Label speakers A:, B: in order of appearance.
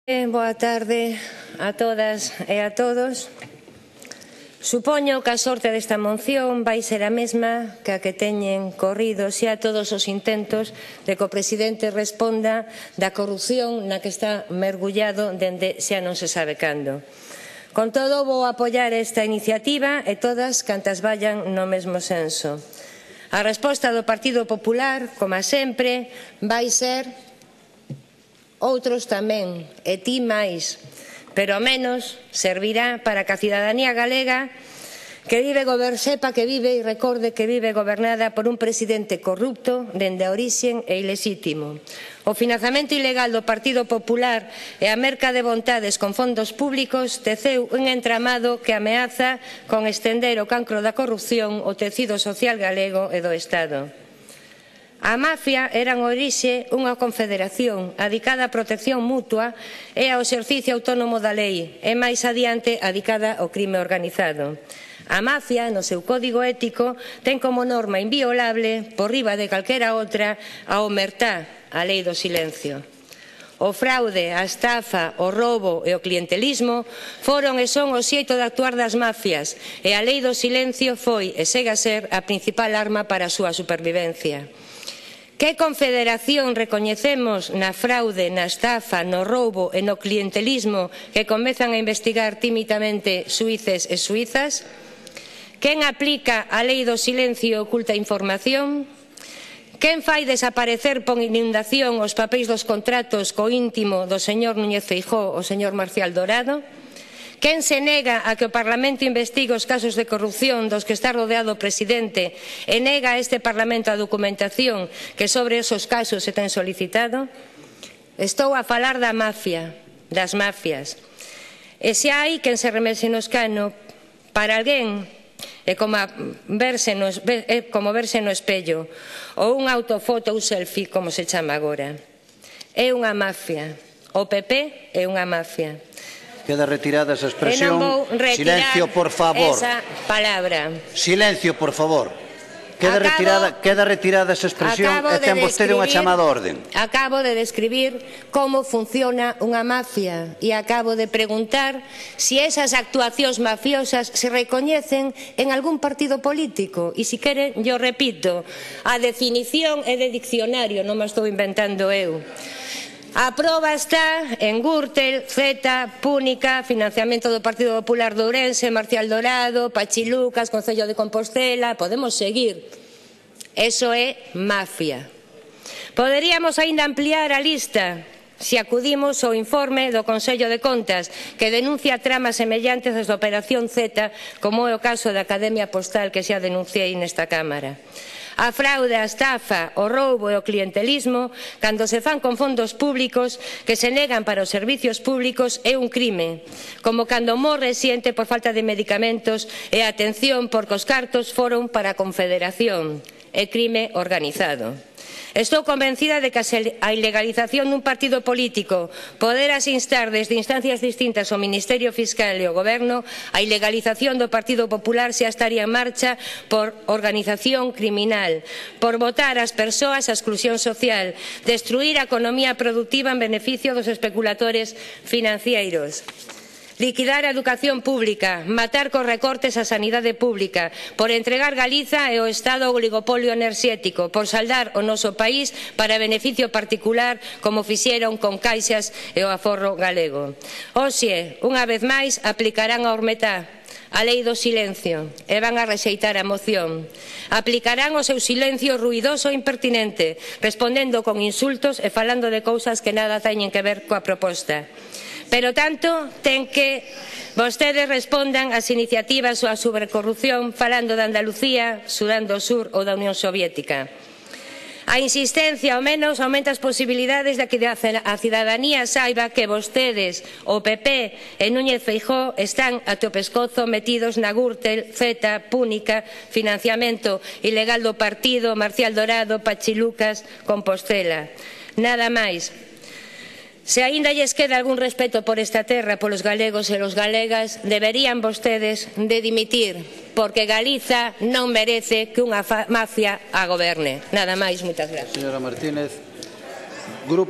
A: Boa tarde a todas e a todos. Supoño que a sorte desta moción vai ser a mesma que a que teñen corrido xa todos os intentos de que o presidente responda da corrupción na que está mergullado dende xa non se sabe cando. Con todo, vou apoiar esta iniciativa e todas cantas vayan no mesmo senso. A resposta do Partido Popular, como sempre, vai ser outros tamén, e ti máis, pero ao menos servirá para que a cidadanía galega que vive sepa que vive e recorde que vive gobernada por un presidente corrupto dende a orixen e ilexítimo. O financiamento ilegal do Partido Popular e a merca de vontades con fondos públicos teceu un entramado que ameaza con estender o cancro da corrupción ao tecido social galego e do Estado. A mafia era en orixe unha confederación adicada á protección mutua e ao exercicio autónomo da lei e máis adiante adicada ao crime organizado. A mafia, no seu código ético, ten como norma inviolable, por riba de calquera outra, a omertá, a lei do silencio. O fraude, a estafa, o roubo e o clientelismo foron e son o xeito de actuar das mafias e a lei do silencio foi e segue a ser a principal arma para a súa supervivencia. Que confederación recoñecemos na fraude, na estafa, no roubo e no clientelismo que comezan a investigar timidamente xuíces e xuízas? Quen aplica a lei do silencio e oculta información? Quen fai desaparecer por inundación os papeis dos contratos co íntimo do señor Núñez Feijóo o señor Marcial Dorado? Quen se nega a que o Parlamento investigue os casos de corrupción dos que está rodeado o presidente e nega a este Parlamento a documentación que sobre esos casos se ten solicitado? Estou a falar da mafia, das mafias. E se hai quen se remese no escano para alguén é como verse no espello ou un autofoto ou selfie, como se chama agora. É unha mafia. O PP é unha mafia.
B: Queda retirada esa expresión. Silencio, por favor.
A: Esa palabra.
B: Silencio, por favor. Queda retirada esa expresión e ten vostede unha chamada á orde.
A: Acabo de describir como funciona unha mafia e acabo de preguntar se esas actuacións mafiosas se recoñecen en algún partido político. E se queren, yo repito, a definición é de diccionario, non me estou inventando eu. A proba está en Gürtel, Zeta, Púnica, financiamento do Partido Popular de Ourense, Marcial Dorado, Pachilucas, Concello de Compostela, podemos seguir. Eso é mafia. Poderíamos aínda ampliar a lista se acudimos ao informe do Consello de Contas que denuncia tramas semellantes da Operación Zeta, como é o caso da Academia Postal que xa denunciei nesta Cámara. A fraude, a estafa, o roubo e o clientelismo, cando se fan con fondos públicos que se negan para os servicios públicos, é un crime, como cando morre xente por falta de medicamentos e atención porque os cartos foron para a Confederación, é crime organizado. Estou convencida de que a ilegalización dun partido político poderas instar desde instancias distintas ao Ministerio Fiscal e ao Goberno, a ilegalización do Partido Popular xa estaría en marcha por organización criminal, por botar ás persoas a exclusión social, destruír a economía productiva en beneficio dos especuladores financeiros, liquidar a educación pública, matar cos recortes a sanidade pública, por entregar Galiza e o Estado ao oligopolio enerxético, por saldar o noso país para beneficio particular como fixeron con Caixas e o aforro galego. Hoxe, unha vez máis, aplicarán a Ormetá, a lei do silencio, e van a rexeitar a moción. Aplicarán o seu silencio ruidoso e impertinente, respondendo con insultos e falando de cousas que nada teñen que ver coa proposta. Pero tanto ten que vostedes respondan ás iniciativas sobre corrupción falando de Andalucía, Sudán do Sur ou da Unión Soviética. A insistencia, ao menos, aumenta as posibilidades de que a cidadanía saiba que vostedes, o PP e Núñez Feijóo están ate o pescozo metidos na Gürtel, Zeta, Púnica, financiamento ilegal do partido, Marcial Dorado, Pachilucas, Compostela. Nada máis. Se aínda lles queda algún respeto por esta terra, polos galegos e os galegas, deberían vostedes de dimitir, porque Galiza non merece que unha mafia a goberne. Nada máis, moitas gracias.
B: Señora Martínez.